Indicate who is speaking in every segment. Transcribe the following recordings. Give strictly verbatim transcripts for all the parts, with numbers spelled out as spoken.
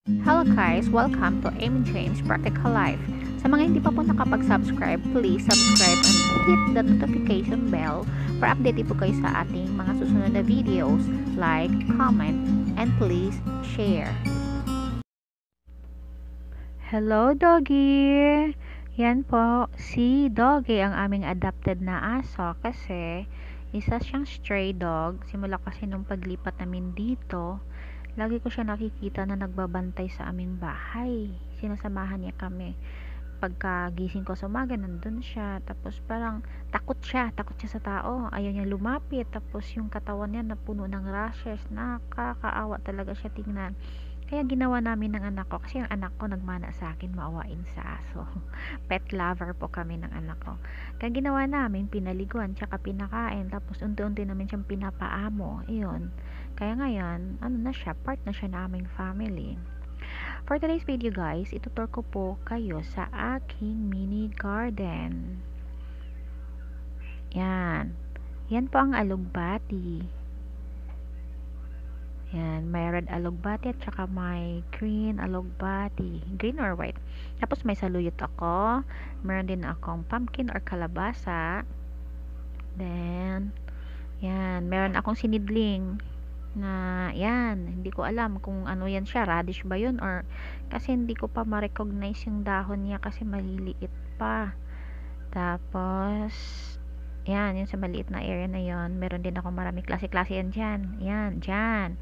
Speaker 1: Hello guys! Welcome to MJAMES Practical Life. Sa mga hindi pa po nakapag-subscribe, please subscribe and hit the notification bell para update po kayo sa ating mga susunod na videos. Like, comment, and please share. Hello doggy! Yan po, si Doggy ang aming adopted na aso kasi isa siyang stray dog. Simula kasi nung paglipat namin dito, lagi ko siya nakikita na nagbabantay sa aming bahay. Sinasamahan niya kami. Pagkagising ko sa umaga, nandun siya. Tapos parang takot siya. Takot siya sa tao. Ayaw niya lumapit. Tapos yung katawan niya napuno ng rashes. Nakakaawa talaga siya tingnan. Kaya ginawa namin ng anak ko. Kasi yung anak ko nagmana sa akin maawain sa aso. Pet lover po kami ng anak ko. Kaya ginawa namin, pinaliguan, tsaka pinakain. Tapos unti-unti namin siyang pinapaamo. Iyon. Kaya ngayon, ano na siya, part na siya na aming family. For today's video guys, itutur ko po kayo sa aking mini garden. Yan. Yan po ang alugbati. Yan, may red alugbati at saka may green alugbati. Green or white. Tapos may saluyot ako. Meron din akong pumpkin or kalabasa. Then, yan, meron akong sinidling na yan, hindi ko alam kung ano yan siya, radish ba yun or kasi hindi ko pa ma-recognize yung dahon niya kasi maliliit pa. Tapos yan, yung sa maliit na area na yon, meron din ako marami klase-klase yan dyan, yan, dyan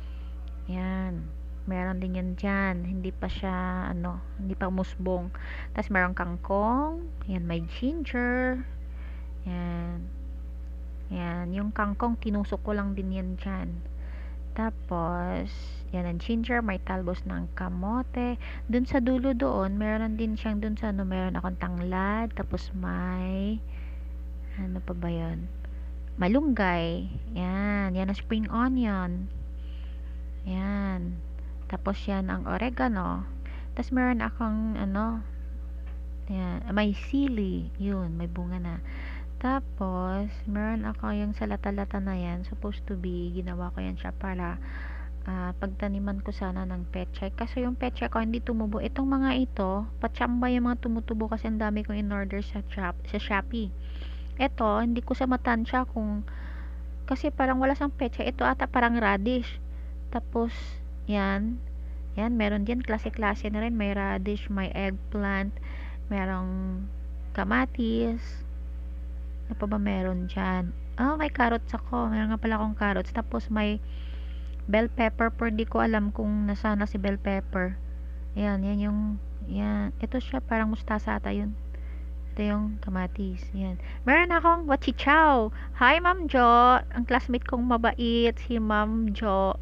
Speaker 1: yan, meron din yan dyan, hindi pa siya ano, hindi pa musbong. Tapos meron kangkong, yan, may ginger, yan yan, yung kangkong tinusok ko lang din yan dyan. Tapos, yan ang ginger, may talbos ng kamote. Dun sa dulo doon, meron din siyang dun sa ano, meron akong tanglad. Tapos may, ano pa ba yun? Malunggay. Yan, yan ang spring onion. Yan. Tapos yan ang oregano. Tapos meron akong, ano, yan, may sili. Yun, may bunga na. Tapos, meron ako yung sa lata-lata na yan, supposed to be, ginawa ko yan siya para uh, pagtaniman ko sana ng pechay. Kasi yung pechay ko hindi tumubo. Itong mga ito, patsamba yung mga tumutubo kasi ang dami kong in-order sa, shop, sa Shopee. Ito, hindi ko sa matansya kung, kasi parang wala sang pechay. Ito ata parang radish. Tapos, yan, yan, meron din, klase-klase na rin. May radish, may eggplant, merong kamatis, ano pa ba meron dyan? Ah, may carrots ako. Meron nga pala akong carrots. Tapos may bell pepper. Pero di ko alam kung nasaan na si bell pepper. Ayan, yan yung, yan. Ito siya, parang mustasa ata yun. Ito yung kamatis. Yan. Meron akong wachichaw. Hi, Ma'am Jo. Ang classmate kong mabait, si Ma'am Jo.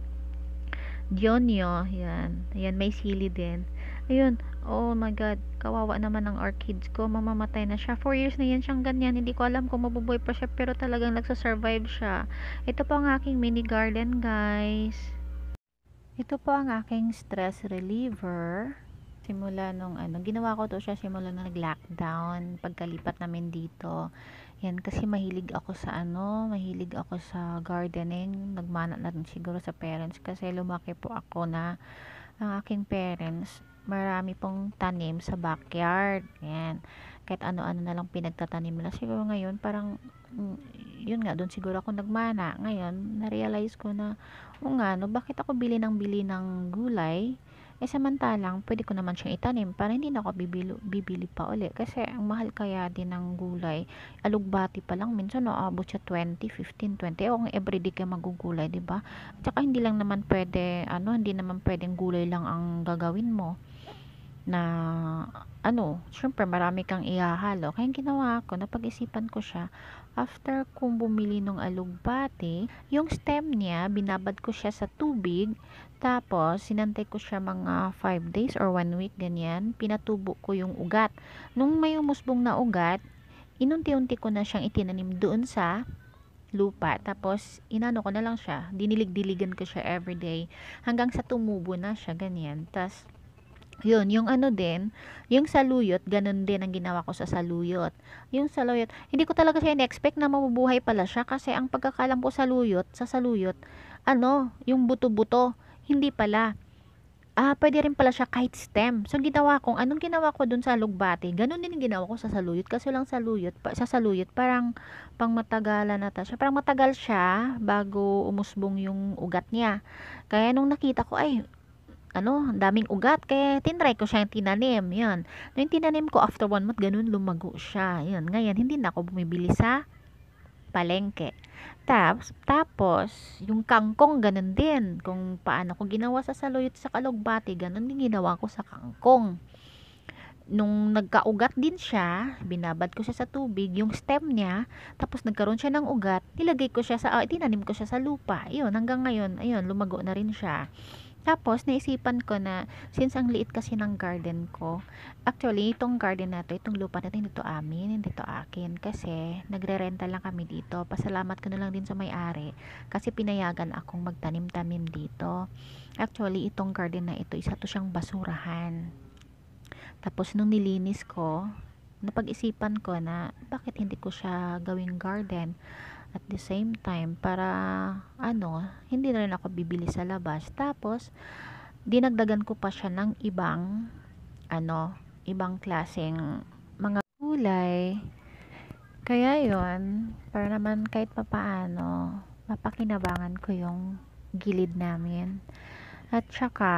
Speaker 1: Dionyo. Yan. Ayan, may sili din. Ayun. Oh my God, kawawa naman ang orchids ko, mamamatay na siya. four years na yan siyang ganyan, hindi ko alam kung mabubuhay pa siya, pero talagang nagsasurvive siya. Ito po ang aking mini garden guys. Ito po ang aking stress reliever. Simula nung ano, ginawa ko to siya simula nung nag-lockdown, pagkalipat namin dito. Yan, kasi mahilig ako sa ano, mahilig ako sa gardening. Nagmana na rin siguro sa parents kasi lumaki po ako na ang aking parents marami pong tanim sa backyard. Yan. Kahit ano-ano na lang pinagtatanim nila. Siguro ngayon, parang, mm, yun nga, doon siguro ako nagmana. Ngayon, na-realize ko na, o nga, no, bakit ako bili ng bili ng gulay? Eh, samantalang, pwede ko naman siyang itanim para hindi na ako bibili, bibili pa uli. Kasi, ang mahal kaya din ng gulay. Alugbati pa lang, minsan, naabot siya twenty, fifteen, twenty. Ewan, everyday ka magugulay, diba? At saka, hindi lang naman pwede, ano, hindi naman pwedeng gulay lang ang gagawin mo na ano, syempre marami kang ihahalo. Kaya ginawa ko, napag-isipan ko siya, after kong bumili ng alugbati, yung stem niya, binabad ko siya sa tubig, tapos sinantay ko siya mga five days or one week, ganyan, pinatubo ko yung ugat. Nung may umusbong na ugat, inunti-unti ko na siyang itinanim doon sa lupa, tapos inano ko na lang siya, dinilig-diligan ko siya everyday, hanggang sa tumubo na siya, ganyan. Tapos yun, yung ano din, yung saluyot, ganun din ang ginawa ko sa saluyot. Yung saluyot, hindi ko talaga siya in-expect na mabubuhay pala siya kasi ang pagkakalam ko saluyot, sa saluyot, ano, yung buto-buto, hindi pala. Ah, pwede rin pala siya kahit stem. So, ginawa kong, anong ginawa ko dun sa alugbati, ganun din yung ginawa ko sa saluyot. Kasi lang saluyot, pa, sa saluyot, parang pang matagalan na ta siya. Parang matagal siya bago umusbong yung ugat niya. Kaya nung nakita ko, ay, ano, daming ugat. Kaya tinry ko siyang tinanim. Yun. Nung tinanim ko, after one month, ganun lumago siya. Yun. Ngayon, hindi na ako bumibili sa palengke. Tapos, tapos, yung kangkong, ganun din. Kung paano ko ginawa sa saluyot sa kalugbati, ganun din ginawa ko sa kangkong. Nung nagkaugat din siya, binabad ko siya sa tubig, yung stem niya, tapos nagkaroon siya ng ugat, nilagay ko siya sa, ah, tinanim ko siya sa lupa. Yun, hanggang ngayon, ayun, lumago na rin siya. Tapos, naisipan ko na, since ang liit kasi ng garden ko, actually, itong garden na to, itong lupa na to, hindi to amin, hindi to akin, kasi nagre-renta lang kami dito. Pasalamat ko na lang din sa may-ari, kasi pinayagan akong magtanim-tanim dito. Actually, itong garden na ito, isa to siyang basurahan. Tapos, nung nilinis ko, napag-isipan ko na, bakit hindi ko siya gawing garden? At the same time, para ano, hindi na rin ako bibili sa labas. Tapos, dinagdagan ko pa siya ng ibang ano, ibang klaseng mga gulay. Kaya yon, para naman kahit papaano, mapakinabangan ko yung gilid namin. At saka,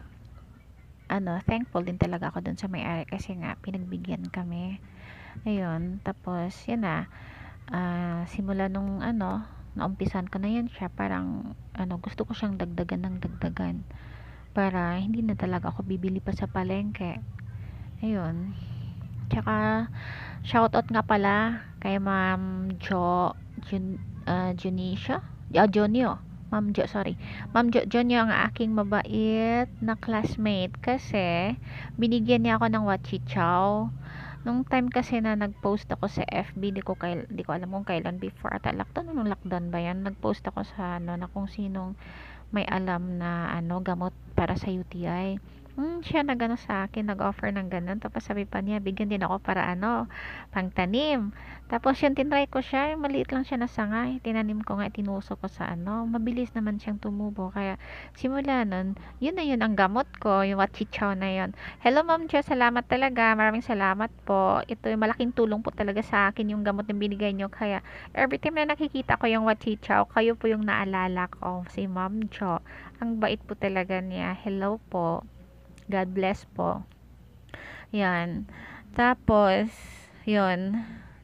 Speaker 1: ano, thankful din talaga ako dun sa may-ari kasi nga, pinagbigyan kami. Ayun, tapos, yun na, ah, simula nung ano, naumpisan ko na yan siya, parang ano, gusto ko siyang dagdagan ng dagdagan para hindi na talaga ako bibili pa sa palengke. Ayun. Tsaka shoutout nga pala kay Ma'am Jo Jun, uh, Junisha, ah, Jonyo. Ma'am Jo, sorry. Ma'am Jo Jonyo ang aking mabait na classmate kasi binigyan niya ako ng wachichaw. Nung time kasi na nag-post ako sa F B, di ko, kail, di ko alam kung kailan, before ata lockdown, nung lockdown ba yan, nag-post ako sa ano, na kung sinong may alam na ano, gamot para sa U T I. Hmm, siya nagano sa akin, nag-offer ng ganun. Tapos sabi pa niya, bigyan din ako para ano, pangtanim. Tapos yun, tinry ko siya, yung maliit lang siya na sanga. Tinanim ko nga, tinuso ko sa ano. Mabilis naman siyang tumubo. Kaya simula nun, yun na yun ang gamot ko, yung wachichaw na yun. Hello Ma'am Jo, salamat talaga. Maraming salamat po. Ito yung malaking tulong po talaga sa akin yung gamot na binigay nyo. Kaya every time na nakikita ko yung wachichaw, kayo po yung naalala ko. Si Ma'am Jo. Ang bait po talaga niya. Hello po. God bless po. Yan. Tapos, yun.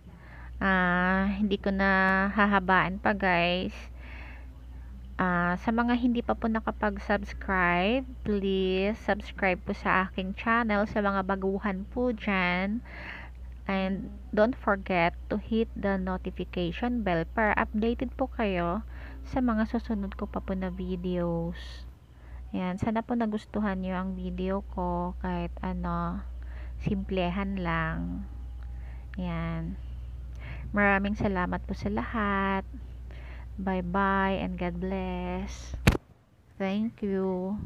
Speaker 1: Ah, hindi ko na hahabaan pa guys. Ah, sa mga hindi pa po nakapag-subscribe, please subscribe po sa aking channel. Sa mga baguhan po dyan. And don't forget to hit the notification bell para updated po kayo sa mga susunod ko pa po na videos. Yan, sana po nagustuhan nyo ang video ko kahit ano, simplehan lang. Yan. Maraming salamat po sa lahat. Bye-bye and God bless. Thank you.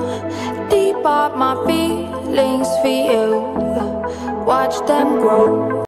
Speaker 2: My feelings for you, watch them grow.